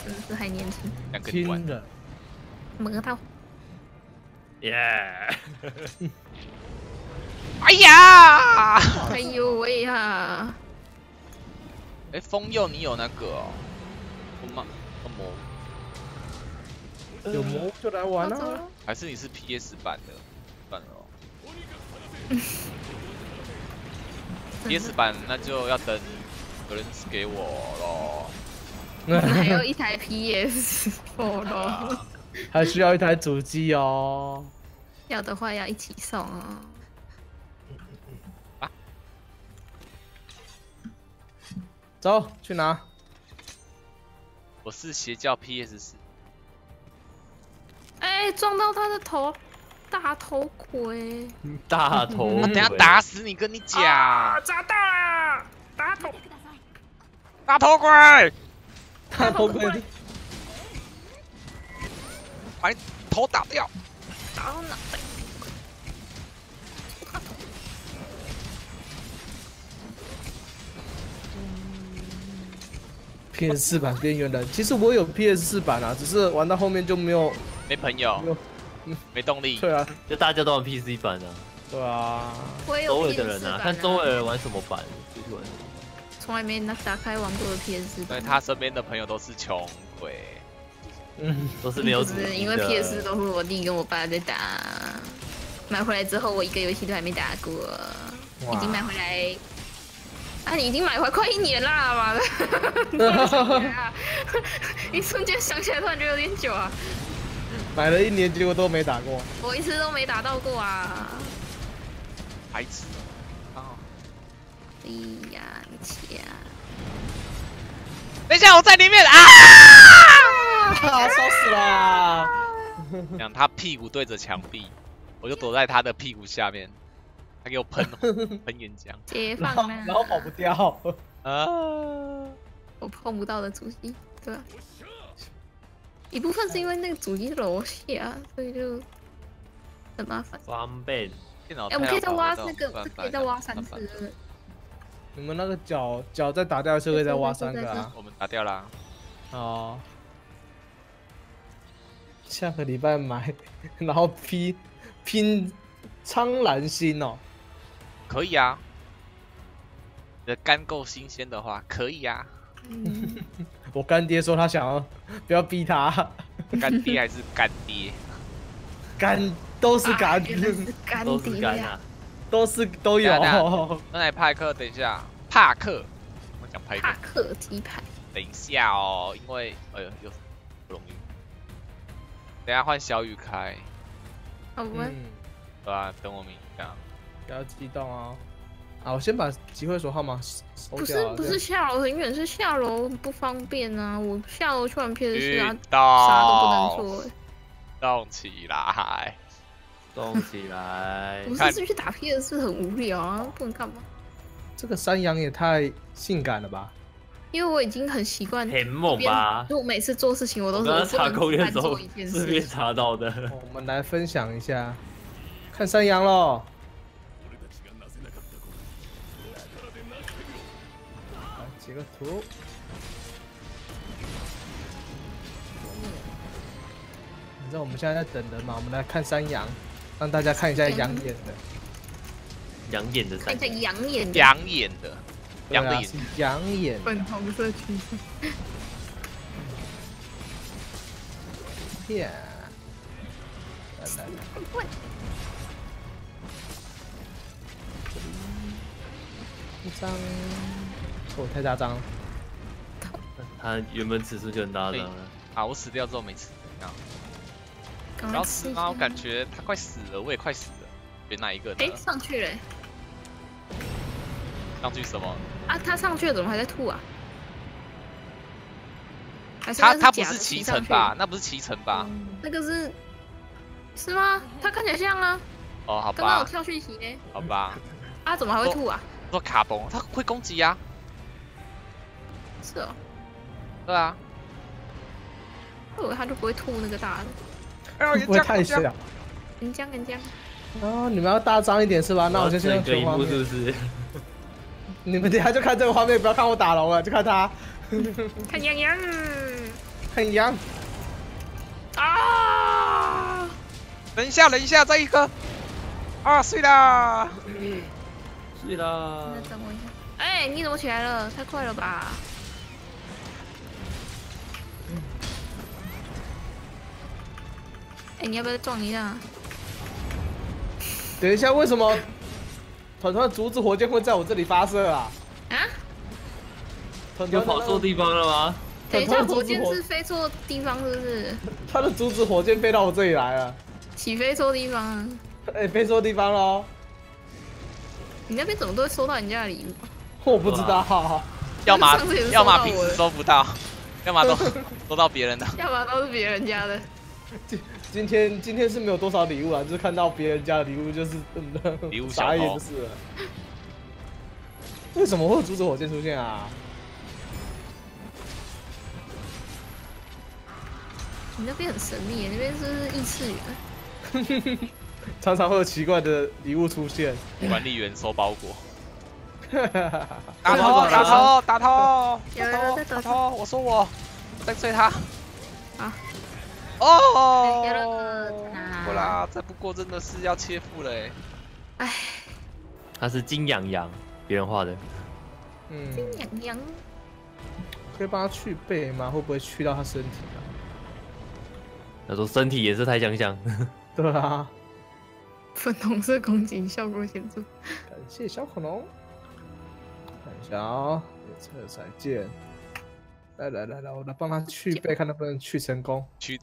真的是还年轻。 想跟你玩亲。人。 摸到。 耶！ 哎呀！ 哎呦喂呀！ 哎，风佑你有那个哦？我妈，魔， 有魔就来玩啊！ 还是你是 PS 版的？算了哦。PS 版那就要等有人给我咯。 还有一台 PS4 咯。 还需要一台主机哦。 要的话要一起送哦。 啊？ 走，去拿。 我是邪教 PS4。 哎，撞到他的头，大头盔。 大头我等下打死你，跟你讲。 抓到了，大头， 大头盔， 大头盔， 把你头打掉。 打到脑袋。 PS4版边缘人，其实我有 PS4版啊，只是玩到后面就没有没朋友，没动力。 对啊， 就大家都玩 PC 版啊。 对啊。 我也有周围 PS4 的人啊， 版看周围的人玩什么版，出去玩。 从来没打开玩过的 PS4 版。 因为他身边的朋友都是穷鬼。 都是没有主机的。 因为 PS4 都是我弟跟我爸在打，买回来之后我一个游戏都还没打过，已经买回来。啊，你已经买回来快1年啦，妈的！一瞬间想起来，突然觉得有点久啊。 买了1年，结果都没打过。 我一次都没打到过啊。 白痴。啊！ 哎呀，你切！ 等一下，我在里面啊！ 烧死啦！ 让他屁股对着墙壁，我就躲在他的屁股下面，他给我喷岩浆。 解放啦！ 然后跑不掉。 啊！ 我碰不到的主机，对吧？一部分是因为那个主机是楼下，所以就很麻烦。 方便。 电脑哎，我们可以再挖太那个，可以再挖3次。 你们那个脚再打掉就可以再挖3个啊。 我们打掉啦。 哦。下个礼拜买，然后拼苍蓝星哦。 可以啊。你的肝够新鲜的话，可以啊。 我干爹说他想要，不要逼他。 干爹还是干爹？ 都是干爹， 都是干啊， 都有。 那来派克，等一下，帕克，我讲派克。 帕克鸡排。 等一下哦，因为哎呦又不容易。等一下换小雨开。 好吧。 对啊，等我们一下。 不要激动哦。啊，我先把集会所号码收掉。 不是下楼很远，是下楼不方便啊。我下楼去玩 PS4啊， 啥都不能做。 动起来， 动起来！ 不是去打 PS4很无聊啊，不能干嘛？ 这个山羊也太性感了吧！ 因为我已经很习惯， 很猛吧？ 我每次做事情我都是刚刚查攻略的时候顺便查到的。 我们来分享一下，看山羊喽。截个图。反正我们现在在等人嘛，我们来看山羊，让大家看一下养眼的。 养眼的山。 看一下养眼的。 养眼的。 羊的眼。养眼。 粉红色裙子。 耶！来。一张。哦，太大张了。 他原本尺寸就很大张了。 啊，我死掉之后没吃。 刚要死吗？我感觉他快死了，我也快死了。选哪一个？ 哎，上去了。 上去什么？ 啊，他上去了，怎么还在吐啊？ 他不是骑乘吧？那不是骑乘吧？ 那个是吗？他看起来像啊。 哦，好吧。 刚刚有跳讯息呢。 好吧。 啊，怎么还会吐啊？ 说卡崩，他会攻击啊。 是哦。 对啊。 我以为他就不会吐那个大的。 不会太小。 岩浆。 哦，你们要大张一点是吧？那我就先用全画面。 是不是？ 你们等下就看这个画面，不要看我打龙了，就看他。 看洋洋。 很阳。 啊！ 等一下，再一个。啊，睡啦！ 睡啦。 再等我一下。哎，你怎么起来了？太快了吧！哎，你要不要撞一下？ 等一下，为什么团团的竹子火箭会在我这里发射啊？ 啊？ 有跑错地方了吗？ 等一下，火箭是飞错地方是不是？ 他的竹子火箭飞到我这里来了。 起飞错地方啊！ 哎，飞错地方喽！ 你那边怎么都会收到人家的礼物？ 我不知道。 要么上次也是收到要么我的平时收不到，要么都收到别人的。 要不然都是别人家的。 今天是没有多少礼物啊，就是看到别人家的礼物就是礼物小偷傻眼就是了。为什么会有竹子火箭出现啊？ 你那边很神秘耶，那边是不是异次元？ 常常会有奇怪的礼物出现。 管理员收包裹。 打打头！ 有我说我在追他。 啊！ 哦！不啦，再不过真的是要切腹了哎。 哎， 他是金羊羊，别人画的。 金羊羊， 可以帮他去背吗？会不会去到他身体啊？ 他说身体颜色太相像。 对啊。 粉红色攻击效果显著。 感谢小恐龙。看一下啊，测彩键。来，我来帮他去背，看能不能去成功。 去。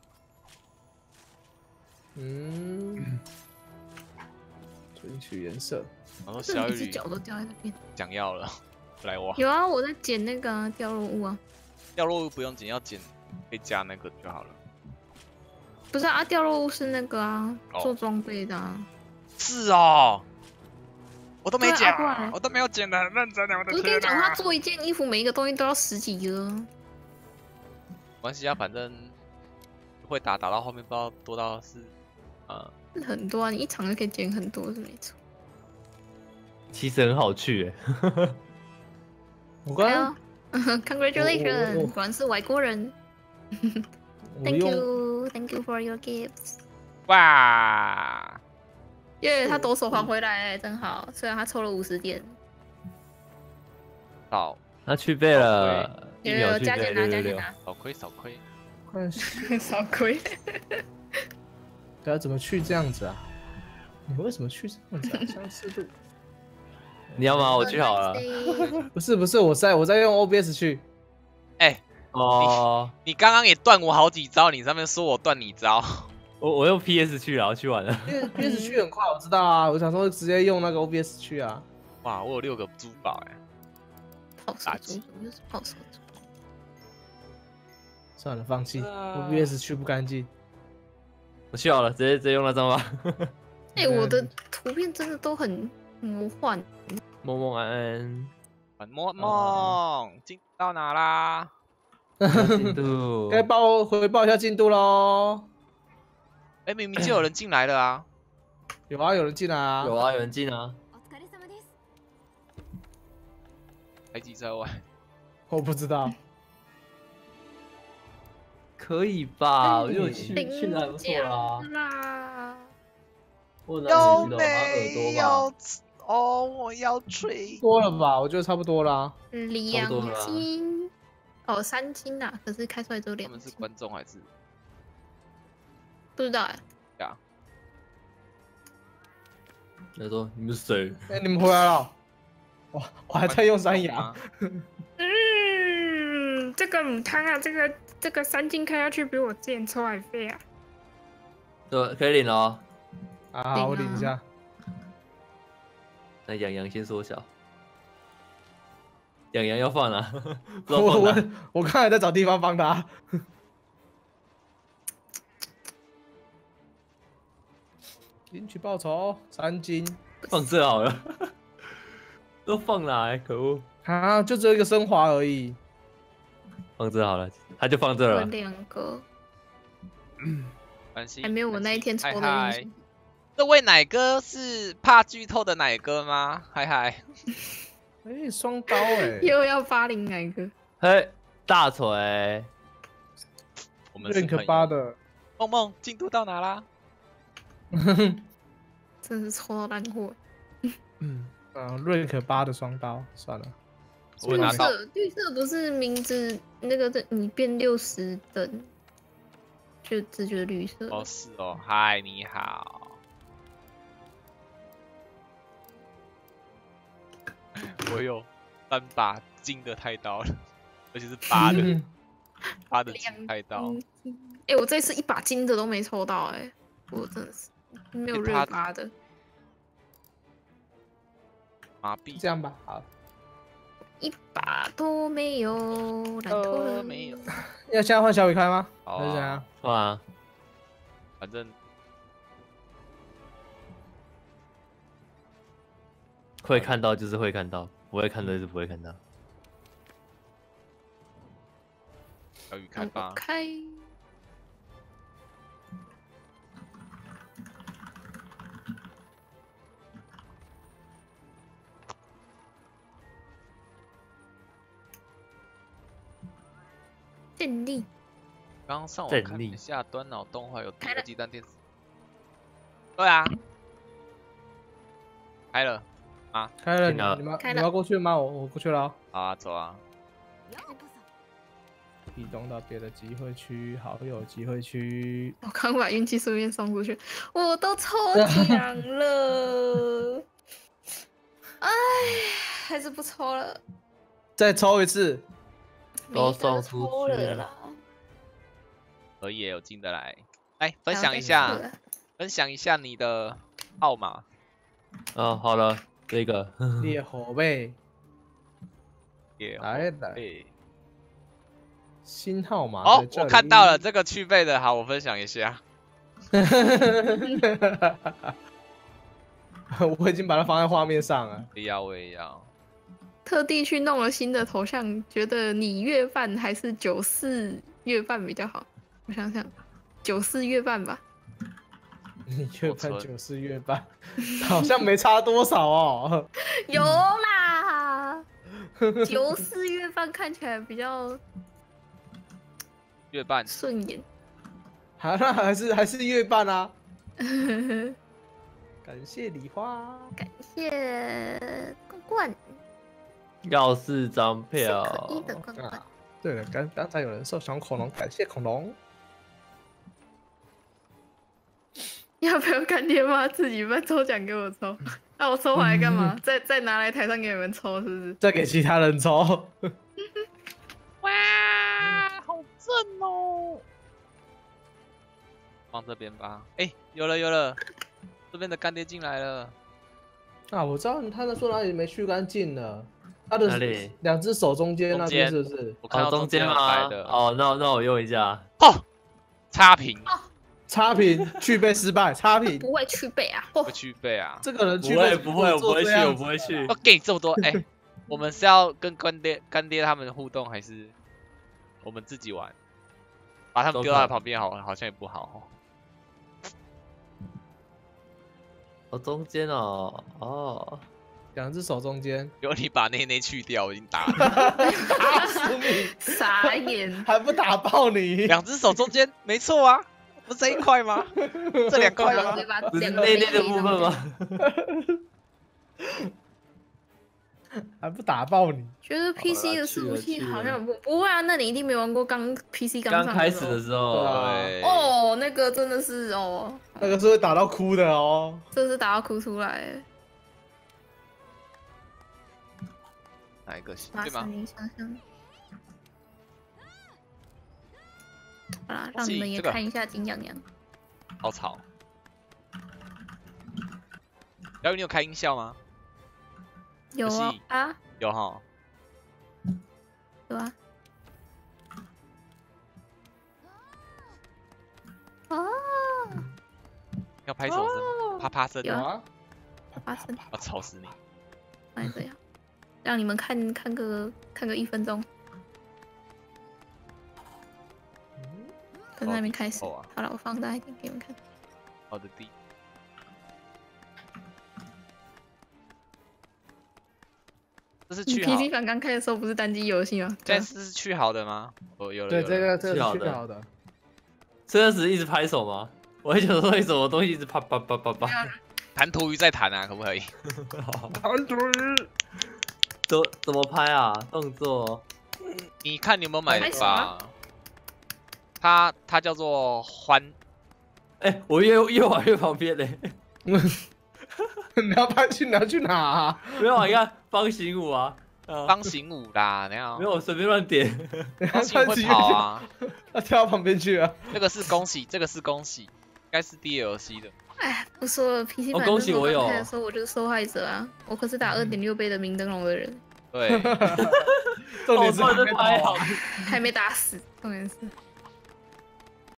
存取颜色。 然后小雨脚都掉在那边。 想要了，来挖。 有啊，我在捡那个掉落物啊。 掉落物不用捡，要捡可以加那个就好了。 不是啊，掉落物是那个啊，做装备的啊。 是哦。我都没捡， 啊、 我都没有捡的很认真的，我的天哪！ 我跟你讲，他做一件衣服，每一个东西都要10几个。 没关系啊，反正会打到后面不知道多到是很多啊，你一场就可以捡很多，是没错。 其实很好去哎。 我刚 ，Congratulations， 果然是外国人。Thank you for your gifts。 哇！ 耶，他抖手还回来，真好。虽然他抽了50点。 好， 他去背了，1秒去加减拿，加减 666。 拿。 少亏。 少亏。 对啊，怎么去这样子啊？你为什么去这样子啊？相似度。 你要吗？我去好了。 不是，我在用 OBS 去。 哎， 哦， 你刚刚也断我好几招，你上面说我断你招。 我用 PS 去了，我去完了。 PS 去很快，我知道啊。我想说直接用那个 OBS 去啊。 哇，我有6个珠宝哎。 泡手珠，又是泡手珠。 算了，放弃。OBS 去不干净。 我去好了，直接用那张吧。 哎，我的图片真的都很魔幻。 梦梦安安， 梦，进到哪啦？ 进度该回报一下进度喽。 哎，明明就有人进来了啊！ 有啊，有人进来啊。 有啊，有人进啊。 排挤在外。 我不知道。 可以吧？我就去的还不错啦。我拿有耳朵吧？ 哦，我要吹。 多了吧？我觉得差不多啦。 2金。哦，3金啊，可是开出来只有2金。 他们是观众还是？ 不知道哎。 对啊。 他说：“你们是谁？” 哎，你们回来了。我还在用山羊。 这个母汤啊，这个3金开下去比我之前抽还费啊。 对，可以领了哦。 啊，我领一下。 那羊先缩小。羊要放啊。 我刚才在找地方放他。领取报酬3金， 放这好了。都放哪？可恶！ 啊，就只有一个升华而已。 放这好了，他就放这了。 2个。 还没有我那一天抽的运气。 这位奶哥是怕剧透的奶哥吗？嗨。 哎，双刀哎。 又要80哪个？ 嘿，大锤。 我们是朋 ，rank 8 友。 的， 梦梦进度到哪啦？ 真是抽到烂货。 rank 8的双刀，算了。 我拿到绿色不是名字那个的，你变60等，就只觉得绿色。 哦，是哦，嗨，你好。我有3把金的太刀了，而且是8的金太刀。 哎，我这次1把金的都没抽到，哎，我真的是没有热发的。 麻痹。 这样吧，好。 1把都没有，烂透了。 没有。 要现在换小雨开吗？ 好还是怎样？ 哇， 反正会看到就是会看到，不会看到就是不会看到。 小雨开吧。 开。胜利。 刚刚上网看了一下端脑动画有第2季单电视。对啊，开了啊， 开了，你们要过去吗？我过去了。 好啊，走啊。 移动到别的集会区，好友集会区。 我刚把运气顺便送出去，我都抽奖了。哎，还是不抽了。 再抽一次。 都送出去了啦。 可以有进的来，来分享一下，分享一下你的号码。 哦，好了，这个烈火呗，来，新号码哦，我看到了这个去背的，好，我分享一下。 我已经把它放在画面上了。 我也要。 特地去弄了新的头像，觉得你月半还是94月半比较好。我想想，94月半吧。 你月半94月半，好像没差多少哦。 有啦，94月半看起来比较月半顺眼。 好，那还是月半啊。感谢礼花， 感谢冠冠。 要4张票。 可以的冠冠。 对了，刚才有人受伤恐龙，感谢恐龙。 要不要干爹妈自己办抽奖给我抽？那我抽回来干嘛？再拿来台上给你们抽，是不是？ 再给其他人抽。 哇，好正哦！放这边吧。哎，有了，这边的干爹进来了。 啊，我知道他那说哪里没去干净了。他的2只手中间那边是不是？ 我看到中间吗？哦，那我用一下。 哦，差评。 差评，去背失败，差评。 不会去背啊？ 不会去背啊？ 这个人去背不会，我不会去。 我给你这么多，哎，我们是要跟干爹他们互动，还是我们自己玩？把他们丢在旁边好像也不好哦。中间哦 ，2只手中间。 有你把内去掉，我已经打了。 打死你！ 傻眼， 还不打爆你 ？2只手中间，没错啊，不是这一块吗？这2块吗？ 不是内的部分吗？ 还不打爆你？ 觉得 PC 的伺服器好像不会啊，那你一定没玩过PC 刚开始的时候。 对。 哦，那个真的是哦， 那个是会打到哭的哦， 这是打到哭出来。 哪一个对吗？ 你想想。好啦，让你们也看一下金洋洋。 好吵。然后你有开音效吗？ 有啊。 有哈。 有啊。哦。 要拍手声，啪啪声啊！啪啪声。 要吵死你！ 哎，这样，让你们看个1分钟。从那边开始。好了，我放大一点给你们看。 好的地。这是去好。 PC 版刚开的时候不是单机游戏吗？ 现在是去好的吗？哦，有了。 对，这个是去好的。 所以只是一直拍手吗？我会觉得说为什么东西一直啪啪啪啪啪。 弹涂鱼再弹啊，可不可以？ 弹涂鱼。 怎么拍啊？动作？ 你看你有没有买吧？它叫做欢。 哎，我越往越旁边嘞。 你要拍去哪啊？ 没有啊，你看方形舞啊。 方形舞啦，那样没有，我随便乱点。 方形舞会跑啊， 他跳到旁边去啊。 这个是恭喜，这个是恭喜，应该是 DLC 的。 哎，不说了，PC 版恭喜我有。 的时候我就是受害者啊，我可是打2.6倍的明灯笼的人。 对， 重点是拍好， 还没打死，重点是。